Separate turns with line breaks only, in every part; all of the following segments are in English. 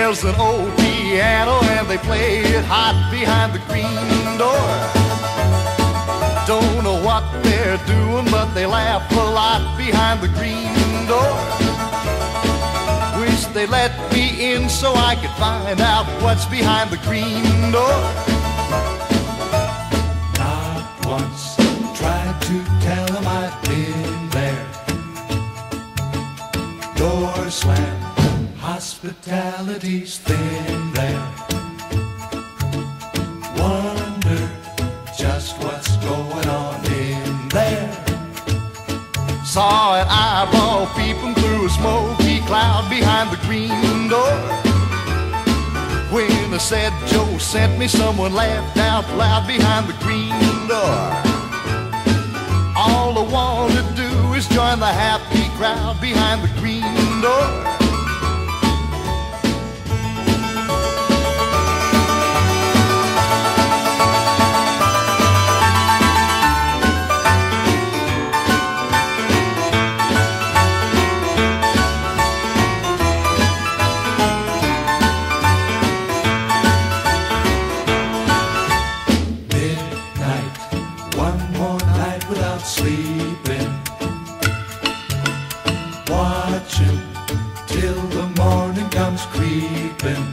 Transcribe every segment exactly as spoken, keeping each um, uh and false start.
There's an old piano and they play it hot behind the green door. Don't know what they're doing, but they laugh a lot behind the green door. Wish they let me in so I could find out what's behind the green door.
Not once tried to tell them I've been there. Door slammed, hospitality's thin there. Wonder just what's going on in there.
Saw an eyeball peeping through a smoky cloud behind the green door. When I said Joe sent me, someone laughed out loud behind the green door. All I want to do is join the happy crowd behind the green door.
One more night without sleeping, watching till the morning comes creeping.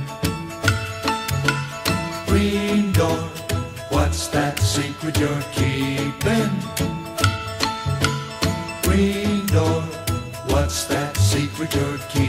Green door, what's that secret you're keeping? Green door, what's that secret you're keeping?